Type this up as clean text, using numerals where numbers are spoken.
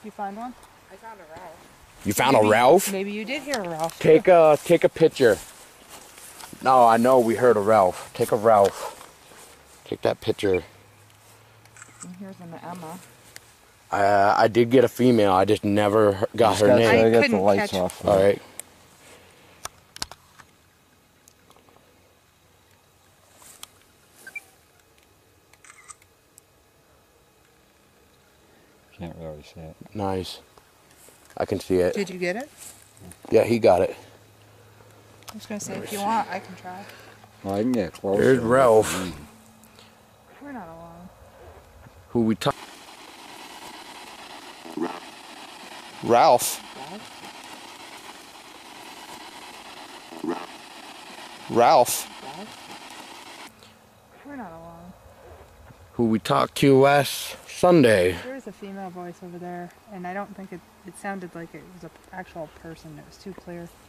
you find one? I found a Ralph. You found a Ralph? Maybe you did hear a Ralph. Take a picture. No, I know we heard a Ralph. Take a Ralph. Take that picture. And here's an Emma. I did get a female. I just never got her name. I got the couldn't lights catch- off. All right. Can't really see it. Nice. I can see it. Did you get it? Yeah, he got it. I was going to say, if you want, I can try. Well, I can get closer. There's Ralph. We're not alone. Who we talk? Ralph. Ralph. We're not alone. Who we talked to last Sunday. There was a female voice over there, and I don't think it sounded like it was an actual person. It was too clear.